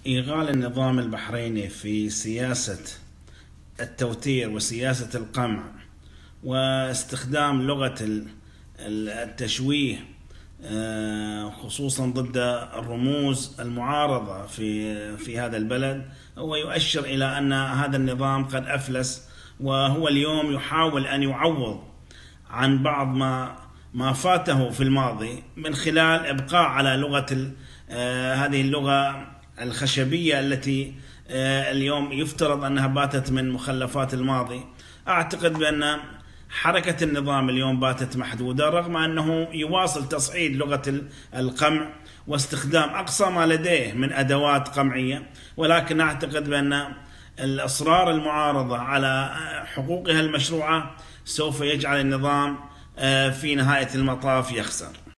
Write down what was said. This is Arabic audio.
إيغال النظام البحريني في سياسة التوتير وسياسة القمع واستخدام لغة التشويه، خصوصا ضد الرموز المعارضة في هذا البلد، هو يؤشر إلى أن هذا النظام قد أفلس، وهو اليوم يحاول أن يعوض عن بعض ما فاته في الماضي من خلال إبقاء على لغة هذه اللغة الخشبية التي اليوم يفترض أنها باتت من مخلفات الماضي. أعتقد بأن حركة النظام اليوم باتت محدودة، رغم أنه يواصل تصعيد لغة القمع واستخدام أقصى ما لديه من أدوات قمعية، ولكن أعتقد بأن الإصرار المعارضة على حقوقها المشروعة سوف يجعل النظام في نهاية المطاف يخسر.